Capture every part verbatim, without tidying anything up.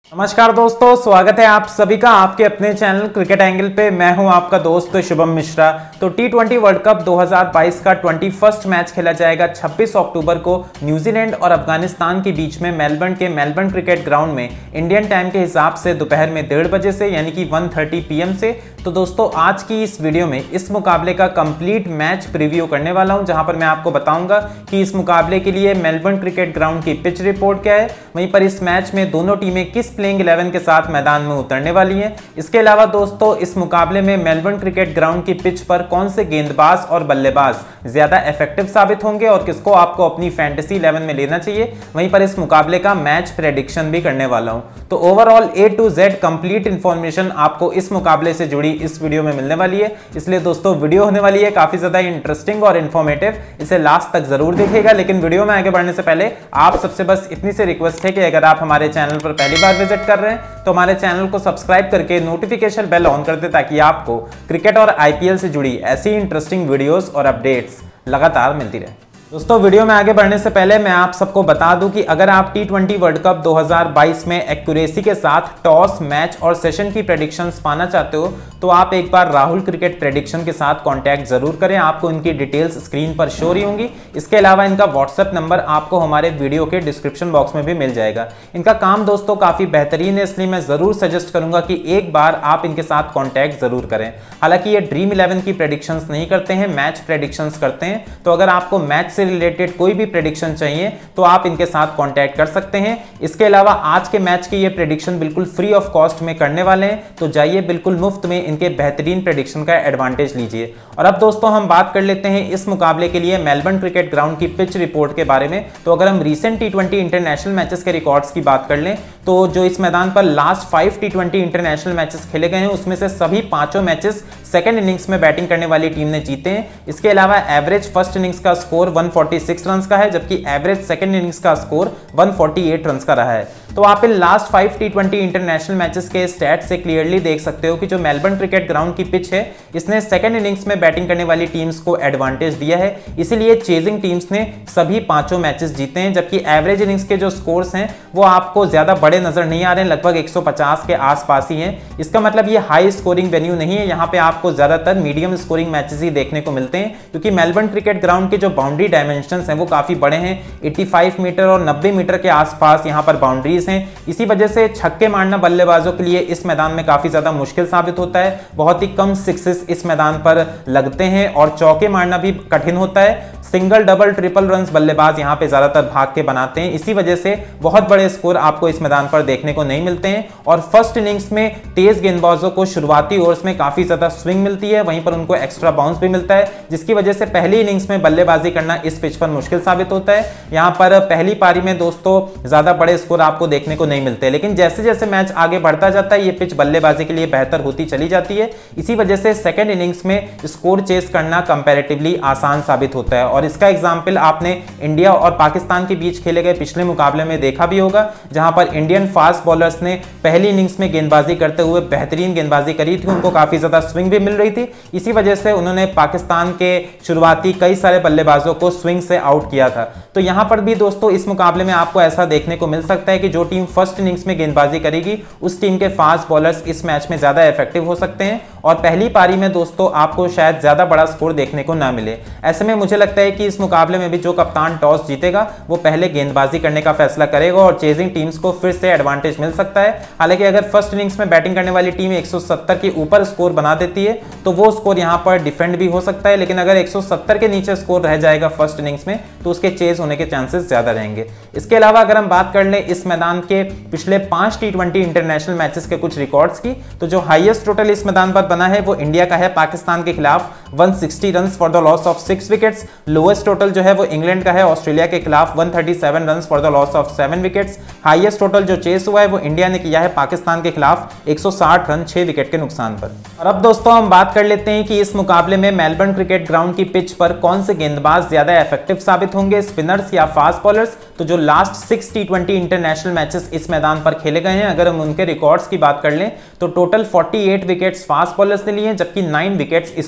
नमस्कार दोस्तों, स्वागत है आप सभी का आपके अपने चैनल क्रिकेट एंगल पे। मैं हूं आपका दोस्त शुभम मिश्रा। तो टी ट्वेंटी वर्ल्ड कप दो हज़ार बाईस का इक्कीसवां मैच खेला जाएगा छब्बीस अक्टूबर को न्यूजीलैंड और अफगानिस्तान के बीच में मेलबर्न के मेलबर्न क्रिकेट ग्राउंड में इंडियन टाइम के हिसाब से दोपहर में डेढ़ बजे से यानी कि वन थर्टी पी एम से। तो दोस्तों आज की इस वीडियो में इस मुकाबले का कंप्लीट मैच प्रीव्यू करने वाला हूं, जहां पर मैं आपको बताऊंगा कि इस मुकाबले के लिए मेलबर्न क्रिकेट ग्राउंड की पिच रिपोर्ट क्या है, वहीं पर इस मैच में दोनों टीमें किस प्लेइंग इलेवन के साथ मैदान में उतरने वाली हैं। इसके अलावा दोस्तों इस मुकाबले में मेलबर्न क्रिकेट ग्राउंड की पिच पर कौन से गेंदबाज और बल्लेबाज ज्यादा इफेक्टिव साबित होंगे और किसको आपको अपनी फैंटेसी इलेवन में लेना चाहिए, वहीं पर इस मुकाबले का मैच प्रेडिक्शन भी करने वाला हूं। तो overall A to Z complete information आपको इस मुकाबले से जुड़ी इस वीडियो में मिलने वाली है, इसलिए दोस्तों वीडियो होने वाली है काफी ज्यादा इंटरेस्टिंग और इन्फॉर्मेटिव। इसे लास्ट तक जरूर देखिएगा। लेकिन वीडियो में आगे बढ़ने से पहले आप सबसे बस इतनी सी रिक्वेस्ट है कि अगर आप हमारे चैनल पर पहली बार विजिट कर रहे हैं तो हमारे चैनल को सब्सक्राइब करके नोटिफिकेशन बेल ऑन कर दे, ताकि आपको क्रिकेट और आईपीएल से जुड़ी ऐसी इंटरेस्टिंग वीडियोस और अपडेट्स लगातार मिलती रहे। दोस्तों वीडियो में आगे बढ़ने से पहले मैं आप सबको बता दूं कि अगर आप टी ट्वेंटी वर्ल्ड कप दो हज़ार बाईस में एक्यूरेसी के साथ टॉस, मैच और सेशन की प्रेडिक्शंस पाना चाहते हो तो आप एक बार राहुल क्रिकेट प्रेडिक्शन के साथ कांटेक्ट जरूर करें। आपको इनकी डिटेल्स स्क्रीन पर शो रही होंगी। इसके अलावा इनका व्हाट्सएप नंबर आपको हमारे वीडियो के डिस्क्रिप्शन बॉक्स में भी मिल जाएगा। इनका काम दोस्तों काफी बेहतरीन है, इसलिए मैं जरूर सजेस्ट करूंगा कि एक बार आप इनके साथ कॉन्टैक्ट जरूर करें। हालांकि ये ड्रीम इलेवन की प्रेडिक्शंस नहीं करते हैं, मैच प्रेडिक्शंस करते हैं। तो अगर आपको मैच से रिलेटेड कोई भी प्रेडिक्शन चाहिए तो आप इनके साथ कांटेक्ट कर सकते हैं। इसके अलावा आज के मैच की ये प्रेडिक्शन बिल्कुल फ्री ऑफ कॉस्ट में करने वाले हैं, तो जाइए बिल्कुल मुफ्त में इनके बेहतरीन प्रेडिक्शन का एडवांटेज लीजिए। और अब दोस्तों हम बात कर लेते हैं इस मुकाबले के लिए मेलबर्न क्रिकेट ग्राउंड की पिच रिपोर्ट के बारे में। तो अगर हम recent T twenty international matches के रिकॉर्ड्स की बात कर लें तो जो इस मैदान पर last five T twenty international matches खेले गए हैं उसमें से सभी पांचों मैचेस सेकंड इनिंग्स में बैटिंग करने वाली टीम ने जीते हैं। इसके अलावा एवरेज फर्स्ट इनिंग्स का स्कोर एक सौ छियालीस रन का है, जबकि एवरेज सेकंड इनिंग्स का स्कोर एक सौ अड़तालीस रन का रहा है। तो आप इन last five T twenty international matches के स्टैट से क्लियरली देख सकते हो कि जो मेलबर्न क्रिकेट ग्राउंड की पिच है इसने सेकंड इनिंग्स में बैटिंग करने वाली टीम्स को एडवांटेज दिया है, इसीलिए चेजिंग टीम्स ने सभी पांचों मैचेस जीते हैं। जबकि एवरेज इनिंग्स के जो स्कोर्स हैं वो आपको ज्यादा बड़े नजर नहीं आ रहे हैं, लगभग एक सौ पचास के आसपास ही हैं। इसका मतलब ये हाई स्कोरिंग वेन्यू नहीं है, यहाँ पे आपको ज्यादातर मीडियम स्कोरिंग मैचेस ही देखने को मिलते हैं, क्योंकि मेलबर्न क्रिकेट ग्राउंड के जो बाउंड्री डायमेंशंस हैं वो काफी बड़े हैं। पचासी मीटर और नब्बे मीटर के आसपास यहाँ पर बाउंड्रीज हैं। इसी वजह से छक्के मारना बल्लेबाजों के लिए इस मैदान में काफी ज्यादा मुश्किल साबित होता है। बहुत ही कम सिक्सेस इस मैदान पर लगते हैं और चौके मारना भी कठिन होता है। सिंगल, डबल, ट्रिपल रन्स बल्लेबाज यहाँ पे ज्यादातर भाग के बनाते हैं। इसी वजह से बहुत बड़े स्कोर आपको इस मैदान पर देखने को नहीं मिलते हैं। और फर्स्ट इनिंग्स में तेज गेंदबाजों को शुरुआती ओवर्स में काफी ज्यादा स्विंग मिलती है, वहीं पर उनको एक्स्ट्रा बाउंस भी मिलता है, जिसकी वजह से पहली इनिंग्स में बल्लेबाजी करना इस पिच पर मुश्किल साबित होता है। यहाँ पर पहली पारी में दोस्तों ज्यादा बड़े स्कोर आपको देखने को नहीं मिलते, लेकिन जैसे जैसे मैच आगे बढ़ता जाता है ये पिच बल्लेबाजी के लिए बेहतर होती चली जाती है। इसी वजह से सेकेंड इनिंग्स में स्कोर चेस करना कंपैरेटिवली आसान साबित होता है। और इसका एग्जाम्पल आपने इंडिया और पाकिस्तान के बीच खेले गए पिछले मुकाबले में देखा भी होगा, जहां पर इंडियन फास्ट बॉलर्स ने पहली इनिंग्स में गेंदबाजी करते हुए बेहतरीन गेंदबाजी करी थी, उनको काफी ज्यादा स्विंग भी मिल रही थी। इसी वजह से उन्होंने पाकिस्तान के शुरुआती कई सारे बल्लेबाजों को स्विंग से आउट किया था। तो यहां पर भी दोस्तों इस मुकाबले में आपको ऐसा देखने को मिल सकता है कि जो टीम फर्स्ट इनिंग्स में गेंदबाजी करेगी उस टीम के फास्ट बॉलर्स इस मैच में ज्यादा इफेक्टिव हो सकते हैं और पहली पारी में दोस्तों आपको शायद ज्यादा बड़ा स्कोर देखने को ना मिले। ऐसे में मुझे लगता है कि इस मुकाबले में भी जो कप्तान टॉस जीतेगा वो पहले गेंदबाजी करने का फैसला करेगा और चेजिंग टीम्स को फिर से एडवांटेज मिल सकता है। हालांकि अगर फर्स्ट इनिंग्स में बैटिंग करने वाली टीम एक सौ सत्तर के ऊपर स्कोर बना देती है तो वो स्कोर यहां पर डिफेंड भी हो सकता है, लेकिन अगर एक सौ सत्तर के नीचे स्कोर रह जाएगा फर्स्ट इनिंग्स में तो उसके चेज होने के चांसेस ज्यादा रहेंगे। इसके अलावा अगर हम बात कर लें इस मैदान के पिछले पांच टी ट्वेंटी इंटरनेशनल मैचेस के कुछ रिकॉर्ड्स की, तो जो हाईएस्ट टोटल इस मैदान पर बना है वो इंडिया का है पाकिस्तान के खिलाफ एक सौ साठ runs for the loss of six wickets. Lowest total जो है वो इंग्लैंड का है ऑस्ट्रेलिया के खिलाफ एक सौ सैंतीस runs for the loss of seven wickets. Highest total जो चेस हुआ है वो इंडिया ने किया है पाकिस्तान के खिलाफ एक सौ साठ रन छह विकेट के नुकसान पर। और अब दोस्तों हम बात कर लेते हैं कि इस मुकाबले में मेलबर्न क्रिकेट ग्राउंड की पिच पर कौन से गेंदबाज ज्यादा इफेक्टिव साबित होंगे, स्पिनर्स या फास्ट बॉलर्स। तो जो last six T twenty international matches इस मैदान पर खेले गए हैं अगर हम उनके रिकॉर्ड्स की बात कर लें तो टोटल अड़तालीस विकेट्स फास्ट बॉलर्स ने लिए, जबकि नौ विकेट्स स्पिनर्स को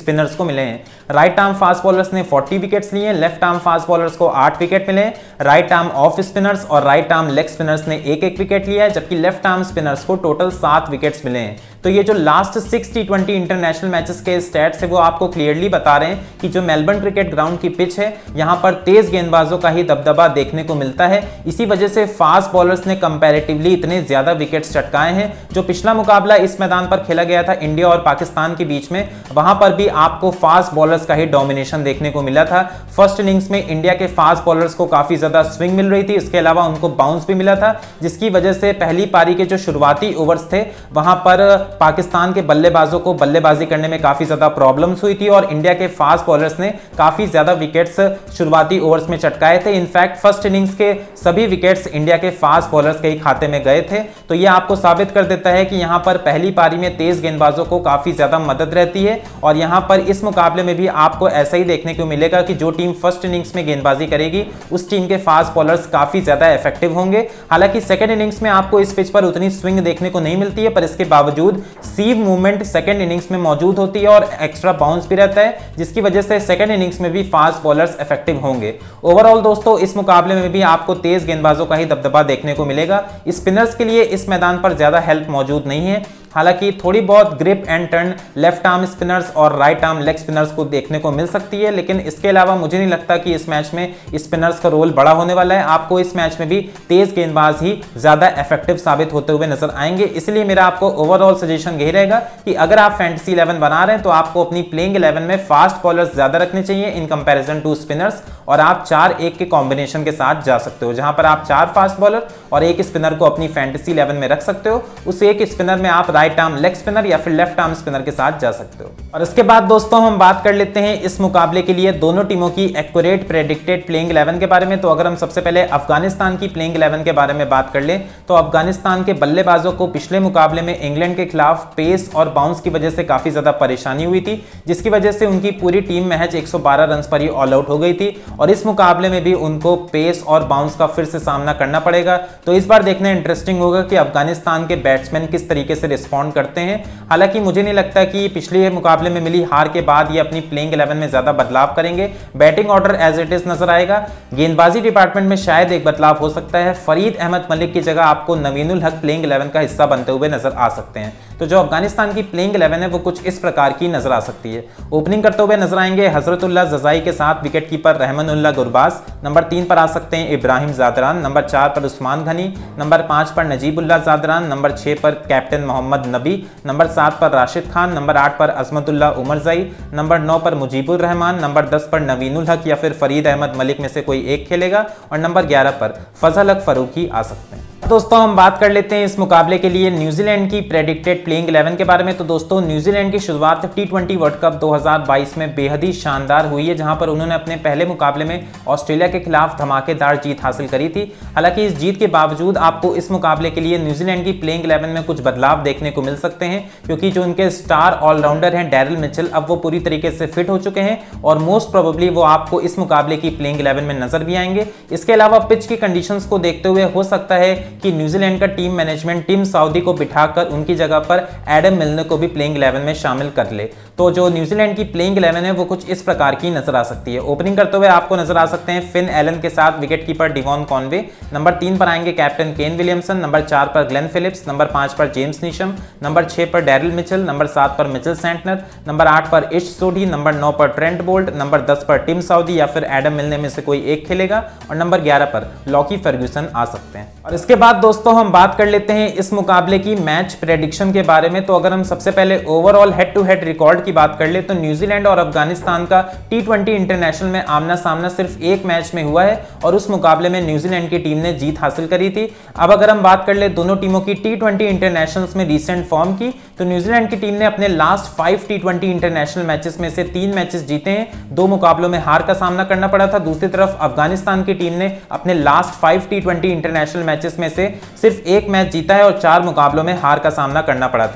मिले हैं। राइट आर्म फास्ट बॉलर्स ने चालीस विकेट्स लिए, लेफ्ट आर्म फास्ट बॉलर्स को आठ विकेट मिले, राइट आर्म ऑफ स्पिनर्स और राइट आर्म लेग स्पिनर्स ने एक एक विकेट लिया है, जबकि लेफ्ट आर्म स्पिनर्स को टोटल सात विकेट्स मिले हैं। तो ये जो last six T twenty international matches के स्टैट्स है वो आपको क्लियरली बता रहे हैं कि जो मेलबर्न क्रिकेट ग्राउंड की पिच है यहां पर तेज गेंदबाजों का ही दबदबा देखने को मिलता है। इसी वजह से फास्ट बॉलर्स ने कंपैरेटिवली इतने ज्यादा विकेट्स चटकाए हैं। जो पिछला मुकाबला इस मैदान पर खेला गया था इंडिया और पाकिस्तान के बीच में, वहां पर भी आपको फास्ट बॉलर्स का ही डोमिनेशन देखने को मिला था। फर्स्ट इनिंग्स में इंडिया के फास्ट बॉलर्स को काफी ज्यादा स्विंग मिल रही थी, इसके अलावा उनको बाउंस भी मिला था, जिसकी वजह से पहली पारी के जो शुरुआती ओवर्स थे वहां पर पाकिस्तान के बल्लेबाजों को बल्लेबाजी करने में काफी ज्यादा प्रॉब्लम्स हुई थी और इंडिया के फास्ट बॉलर्स ने काफी ज्यादा विकेट्स शुरुआती ओवर्स में चटकाए थे। इनफैक्ट फर्स्ट इनिंग्स के सभी विकेट्स इंडिया के फास्ट बॉलर्स के ही खाते में गए थे। तो यह आपको साबित कर देता है कि यहां पर पहली पारी में तेज गेंदबाजों को काफी ज्यादा मदद रहती है और यहां पर इस मुकाबले में भी आपको ऐसा ही देखने को मिलेगा कि जो टीम फर्स्ट इनिंग्स में गेंदबाजी करेगी उस टीम के फास्ट बॉलर्स काफी ज्यादा इफेक्टिव होंगे। हालांकि सेकंड इनिंग्स में आपको इस पिच पर उतनी स्विंग देखने को नहीं मिलती है, पर इसके बावजूद सीव मूवमेंट सेकंड इनिंग्स में मौजूद होती है और एक्स्ट्रा बाउंस भी रहता है, जिसकी वजह से सेकंड इनिंग्स में भी फास्ट बॉलर्स इफेक्टिव होंगे। ओवरऑल दोस्तों इस मुकाबले में भी आपको तेज गेंदबाजों का ही दबदबा देखने को मिलेगा। स्पिनर्स के लिए इस मैदान पर ज्यादा हेल्प मौजूद नहीं है, हालांकि थोड़ी बहुत grip and turn left arm spinners और राइट आर्म लेग स्पिनर्स को देखने को मिल सकती है, लेकिन इसके अलावा मुझे नहीं लगता कि इस मैच में स्पिनर्स का रोल बड़ा होने वाला है। आपको इस मैच में भी तेज गेंदबाज ही ज्यादा इफेक्टिव साबित होते हुए नजर आएंगे। इसलिए मेरा आपको ओवरऑल सजेशन यही रहेगा कि अगर आप फैंटेसी इलेवन बना रहे हैं तो आपको अपनी प्लेइंग इलेवन में फास्ट बॉलर्स ज्यादा रखने चाहिए इन कंपैरिजन टू स्पिनर्स, और आप चार एक के कॉम्बिनेशन के साथ जा सकते हो, जहां पर आप चार फास्ट बॉलर और एक स्पिनर को अपनी फैंटेसी इलेवन में रख सकते हो। उस एक स्पिनर में आप राइट आर्म लेग स्पिनर या फिर लेफ्ट आर्म स्पिनर के साथ जा सकते हो। और इसके बाद दोस्तों हम बात कर लेते हैं इस मुकाबले के लिए दोनों टीमों की एक्यूरेट प्रेडिक्टेड प्लेइंग इलेवन के बारे में। तो अगर हम सबसे पहले अफगानिस्तान की प्लेइंग इलेवन के बारे में बात कर ले तो अफगानिस्तान के बल्लेबाजों को पिछले मुकाबले में इंग्लैंड के खिलाफ पेस और बाउंस की वजह से काफी ज्यादा परेशानी हुई थी, जिसकी वजह से उनकी पूरी टीम महज एक सौ बारह रन पर ही ऑल आउट हो गई थी और इस मुकाबले में भी उनको पेस और बाउंस का फिर से सामना करना पड़ेगा। तो इस बार देखना इंटरेस्टिंग होगा कि अफगानिस्तान के बैट्समैन किस तरीके से रिस्पॉन्ड करते हैं। हालांकि मुझे नहीं लगता कि पिछले मुकाबले में मिली हार के बाद ये अपनी प्लेइंग इलेवन में ज्यादा बदलाव करेंगे। Batting order as it is नजर आएगा। गेंदबाजी डिपार्टमेंट में शायद एक बदलाव हो सकता है। फरीद अहमद मलिक की जगह आपको नवीनुल हक प्लेइंग इलेवन का हिस्सा बनते हुए नजर आ सकते हैं। तो जो अफगानिस्तान की प्लेइंग इलेवन है वो कुछ इस प्रकार की नजर आ सकती है। ओपनिंग करते हुए नजर आएंगे हजरतुल्लाह जज़ाई के साथ wicket keeper Rahmanullah Gurbaz. Number तीन पर आ सकते हैं इब्राहिम ज़ादरान, नंबर चार पर उस्मान घनी, नंबर पांच पर नजीबुल्लाह ज़ादरान, नंबर छह पर कैप्टन मोहम्मद नबी, नंबर सात पर राशिद खान, नंबर आठ पर अजमतुल्लाह उमरज़ई, नंबर नौ पर मुजीबुर रहमान, नंबर दस पर नवीनुल हक या फिर फरीद अहमद मलिक में से कोई एक खेलेगा और नंबर ग्यारह पर फजल हक फरूकी आ सकते हैं। दोस्तों हम बात कर लेते हैं इस मुकाबले के लिए न्यूजीलैंड की प्रेडिक्टेड प्लेइंग इलेवन के बारे में। तो दोस्तों न्यूजीलैंड की शुरुआत टी ट्वेंटी वर्ल्ड कप दो हज़ार बाईस में बेहद ही शानदार हुई है, जहां पर उन्होंने अपने पहले मुकाबले में ऑस्ट्रेलिया के खिलाफ धमाकेदार जीत हासिल करी थी। हालांकि इस जीत के बावजूद आपको इस मुकाबले के लिए न्यूजीलैंड की प्लेइंग इलेवन में कुछ बदलाव देखने को मिल सकते हैं, क्योंकि जो उनके स्टार ऑलराउंडर हैं डैरिल मिचेल अब वो पूरी तरीके से फिट हो चुके हैं और मोस्ट प्रोबेबली वो आपको इस मुकाबले की प्लेइंग इलेवन में नजर भी आएंगे। इसके अलावा पिच की कंडीशंस को देखते हुए हो सकता है कि न्यूजीलैंड का टीम मैनेजमेंट टीम सऊदी को बिठाकर उनकी जगह पर एडम मिलनर को भी प्लेइंग इलेवन में शामिल कर ले। तो जो न्यूजीलैंड की प्लेइंग इलेवन है वो कुछ इस प्रकार की नजर आ सकती है। ओपनिंग करते हुए आपको नजर आ सकते हैं फिन एलन के साथ wicket keeper Devon Conway. Number तीन पर आएंगे कैप्टन केन विलियमसन, नंबर चार पर ग्लेन फिलिप्स, नंबर पांच पर जेम्स नीशम, नंबर छह पर डैरिल मिचेल, नंबर सात पर मिचेल सेंटनर, नंबर आठ पर इश सोडी, नंबर नौ पर ट्रेंट बोल्ट, नंबर दस पर टिम साउदी या फिर एडम मिलनर में से कोई एक खेलेगा और नंबर ग्यारह पर लॉकी फर्ग्यूसन आ सकते हैं। और इसके बाद दोस्तों हम बात कर लेते हैं इस मुकाबले की मैच प्रेडिक्शन के बारे में। तो अगर हम सबसे पहले overall head to head record की बात कर ले तो न्यूजीलैंड और अफगानिस्तान का टी ट्वेंटी इंटरनेशनल में आमना सामना सिर्फ एक मैच में हुआ है और उस मुकाबले में न्यूजीलैंड की टीम ने जीत हासिल करी थी। अब अगर हम बात कर ले दोनों टीमों की टी ट्वेंटी इंटरनेशनल्स में रीसेंट फॉर्म की, तो न्यूजीलैंड की टीम ने अपने last five T twenty international matches में से तीन मैचेस जीते हैं, दो मुकाबलों में हार का सामना करना पड़ा था। दूसरी तरफ अफगानिस्तान की टीम ने अपने last five T twenty international matches में से सिर्फ एक मैच जीता है और चार मुकाबलों में हार का सामना करना पड़ा था।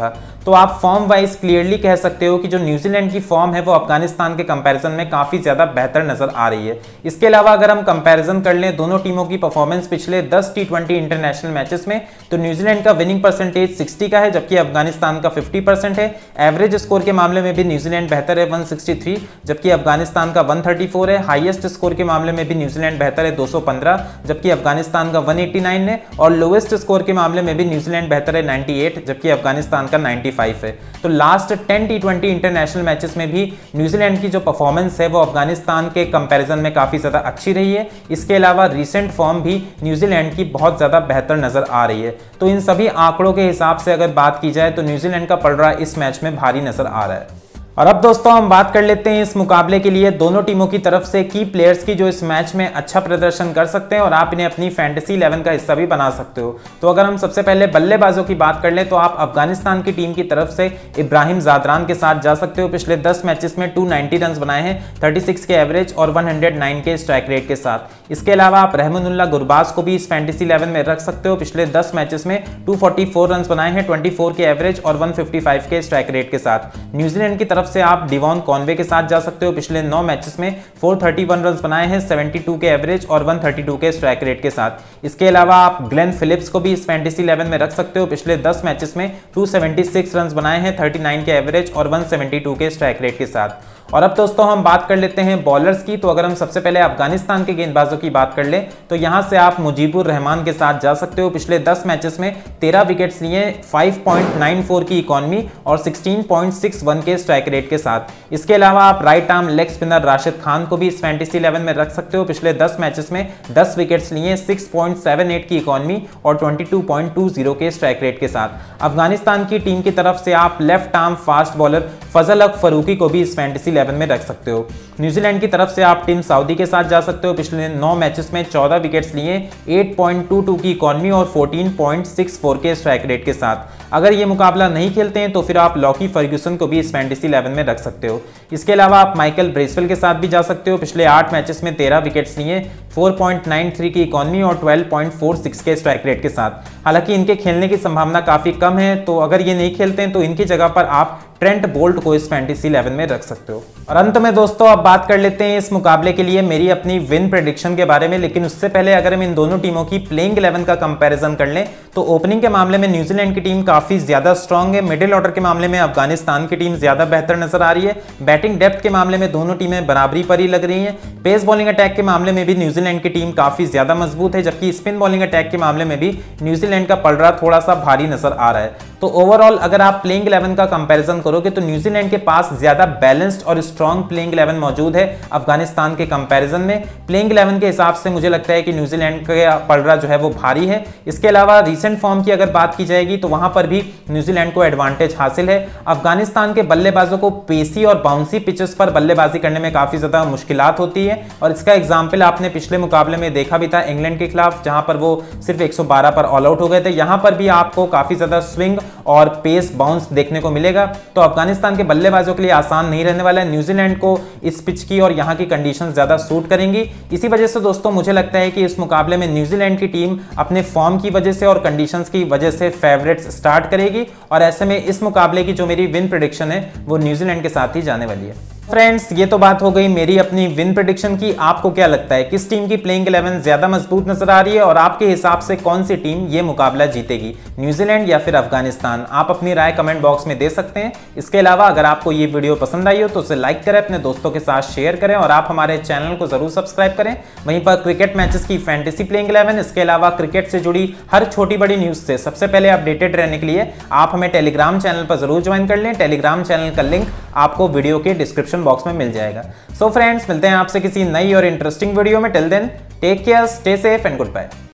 तो आप फॉर्म वाइज क्लियरली कह सकते हो कि जो न्यूजीलैंड की फॉर्म है वो अफगानिस्तान के कंपैरिजन में काफी ज्यादा बेहतर नजर आ रही है। इसके अलावा अगर हम कंपैरिजन कर लें दोनों टीमों की परफॉर्मेंस पिछले दस टी ट्वेंटी इंटरनेशनल मैचेस में, तो न्यूजीलैंड का विनिंग परसेंटेज साठ का है जबकि अफगानिस्तान का पचास परसेंट है। एवरेज स्कोर के मामले में भी न्यूजीलैंड बेहतर है एक सौ तिरसठ जबकि अफगानिस्तान का एक सौ चौंतीस है। हाईएस्ट स्कोर के मामले में भी न्यूजीलैंड बेहतर है दो सौ पंद्रह जबकि अफगानिस्तान का एक सौ नवासी है, और लोएस्ट स्कोर के मामले में भी न्यूजीलैंड बेहतर है अट्ठानवे जबकि अफगानिस्तान का पचानवे है। तो last ten T twenty international matches में भी न्यूजीलैंड की जो परफॉर्मेंस है वो अफगानिस्तान के कंपैरिजन में काफी ज्यादा अच्छी रही है। इसके अलावा रीसेंट फॉर्म भी न्यूजीलैंड की बहुत ज्यादा बेहतर नजर आ रही है। तो इन सभी आंकड़ों के हिसाब से अगर बात की जाए तो न्यूजीलैंड का पलड़ा इस मैच में भारी नजर आ रहा है। और अब दोस्तों हम बात कर लेते हैं इस मुकाबले के लिए दोनों टीमों की तरफ से की प्लेयर्स की जो इस मैच में अच्छा प्रदर्शन कर सकते हैं और आप इन्हें अपनी फैंटेसी इलेवन का हिस्सा भी बना सकते हो। तो अगर हम सबसे पहले बल्लेबाजों की बात कर लें तो आप अफगानिस्तान की टीम की तरफ से इब्राहिम ज़ादरान के साथ जा सकते हो। पिछले दस मैचेस में दो सौ नब्बे रन बनाए हैं, छत्तीस के एवरेज और एक सौ नौ के स्ट्राइक रेट के साथ। इसके अलावा आप रहमानुल्लाह गुरबाज को भी इस फैंटेसी इलेवन में रख सकते हो। पिछले दस मैचेस में दो सौ चौवालीस रन बनाए हैं, चौबीस के एवरेज और एक सौ पचपन के स्ट्राइक रेट के साथ। न्यूजीलैंड की तरफ से आप डिवॉन कॉनवे के साथ जा सकते हो। पिछले नौ मैचेस में चार सौ इकतीस रन बनाए हैं, बहत्तर के एवरेज और एक सौ बत्तीस के स्ट्राइक रेट के साथ। इसके अलावा आप ग्लेन फिलिप्स को भी इस फैंटेसी इलेवन में रख सकते हो। पिछले दस मैचेस में दो सौ छिहत्तर रन बनाए हैं, उनतालीस के एवरेज और एक सौ बहत्तर के स्ट्राइक रेट के साथ। और अब दोस्तों हम बात कर लेते हैं बॉलर्स की। तो अगर हम सबसे पहले अफगानिस्तान के गेंदबाजों की बात कर ले तो यहां से आप मुजीबुर रहमान के साथ जा सकते हो। पिछले दस मैचेस में तेरह विकेट्स लिए, पाँच पॉइंट नौ चार की इकोनॉमी और सोलह पॉइंट इकसठ के स्ट्राइक रेट के साथ। इसके अलावा आप right arm leg spinner Rashid Khan को भी इस फैंटेसी इलेवन में रख सकते हो। पिछले दस मैचेस में दस विकेट्स लिए, छह पॉइंट सात आठ की इकोनॉमी और बाईस पॉइंट बीस के स्ट्राइक रेट के साथ। अफगानिस्तान की टीम की तरफ से आप left arm fast bowler Fazalhaq Farooqi को भी इस फैंटेसी इलेवन में रख सकते हो। न्यूजीलैंड की तरफ से आप टिम साउदी के साथ जा सकते हो। पिछले नौ मैचेस में चौदह विकेट्स लिए, आठ पॉइंट दो दो की इकोनॉमी और चौदह पॉइंट चौंसठ के स्ट्राइक रेट के साथ। अगर ये मुकाबला नहीं खेलते हैं तो फिर आप लॉकी फर्ग्यूसन को भी इस फैंटेसी इलेवन में रख सकते हो। इसके अलावा आप माइकल ब्रेसवेल के साथ भी जा सकते हो। पिछले आठ मैचेस में तेरह विकेट्स लिए, चार पॉइंट नौ तीन की इकोनॉमी और बारह पॉइंट छियालीस के स्ट्राइक रेट के साथ। हालांकि इनके खेलने की संभावना काफी कम है, तो अगर ये नहीं खेलते हैं तो इनकी जगह पर आप ट्रेंट बोल्ट को इस फैंटेसी इलेवन में रख सकते हो। और अंत में दोस्तों अब बात कर लेते हैं इस मुकाबले के लिए मेरी अपनी विन प्रेडिक्शन के बारे में। लेकिन उससे पहले अगर हम इन दोनों टीमों की प्लेइंग इलेवन का कंपैरिजन कर लें तो ओपनिंग के मामले में न्यूजीलैंड की टीम काफी ज्यादा स्ट्रांग है। मिडिल ऑर्डर के मामले में अफगानिस्तान की टीम ज्यादा बेहतर नजर आ रही है। बैटिंग डेप्थ के मामले में दोनों टीमें बराबरी पर ही लग रही हैं। पेस बॉलिंग अटैक के मामले में भी न्यूजीलैंड की टीम काफी ज्यादा मजबूत है, जबकि स्पिन बॉलिंग अटैक के मामले में भी न्यूजीलैंड का पलड़ा थोड़ा सा भारी नजर आ रहा है। तो ओवरऑल अगर आप प्लेइंग इलेवन का कंपैरिजन करोगे तो न्यूजीलैंड के पास ज्यादा बैलेंस्ड और स्ट्रॉन्ग प्लेइंग इलेवन मौजूद है अफगानिस्तान के कंपैरिजन में। प्लेइंग इलेवन के हिसाब से मुझे लगता है कि न्यूजीलैंड का पलड़ा जो है वो भारी है। इसके अलावा रीसेंट फॉर्म की अगर बात की जाएगी तो वहां पर भी न्यूजीलैंड को एडवांटेज हासिल है। अफगानिस्तान के बल्लेबाजों को पेसी और बाउंसी पिचेस पर बल्लेबाजी करने में काफी ज्यादा मुश्किलात होती है, और इसका एग्जाम्पल आपने पिछले मुकाबले में देखा भी था इंग्लैंड के खिलाफ, जहां पर वो सिर्फ एक सौ बारह पर ऑल आउट हो गए थे। यहां पर भी आपको काफी ज्यादा स्विंग और पेस बाउंस देखने को मिलेगा। तो अफगानिस्तान के बल्लेबाजों के लिए आसान नहीं रहने वाला है। न्यूजीलैंड को इस पिच की और यहां की कंडीशंस ज्यादा सूट करेंगी। इसी वजह से दोस्तों मुझे लगता है कि इस मुकाबले में न्यूजीलैंड की टीम अपने फॉर्म की वजह से और कंडीशंस की वजह से फेवरेट्स स्टार्ट करेगी, और ऐसे में इस मुकाबले की जो मेरी विन प्रेडिक्शन है वो न्यूजीलैंड के साथ ही जाने वाली है। फ्रेंड्स ये तो बात हो गई मेरी अपनी विन प्रेडिक्शन की। आपको क्या लगता है किस टीम की प्लेइंग इलेवन ज्यादा मजबूत नजर आ रही है, और आपके हिसाब से कौन सी टीम ये मुकाबला जीतेगी, न्यूजीलैंड या फिर अफगानिस्तान? आप अपनी राय कमेंट बॉक्स में दे सकते हैं। इसके अलावा अगर आपको ये वीडियो पसंद आई हो तो उसे लाइक करें, अपने दोस्तों के साथ शेयर करें, और आप हमारे चैनल को जरूर सब्सक्राइब करें। वहीं पर क्रिकेट मैचेस की फैंटेसी प्लेइंग इलेवन, इसके अलावा क्रिकेट से जुड़ी हर छोटी बड़ी न्यूज से सबसे पहले अपडेटेड रहने के लिए आप हमें टेलीग्राम चैनल पर जरूर ज्वाइन कर लें। टेलीग्राम चैनल का लिंक आपको वीडियो के डिस्क्रिप्शन बॉक्स में मिल जाएगा। सो फ्रेंड्स मिलते हैं आपसे किसी नई और इंटरेस्टिंग वीडियो में। Till then take care, stay safe and good bye.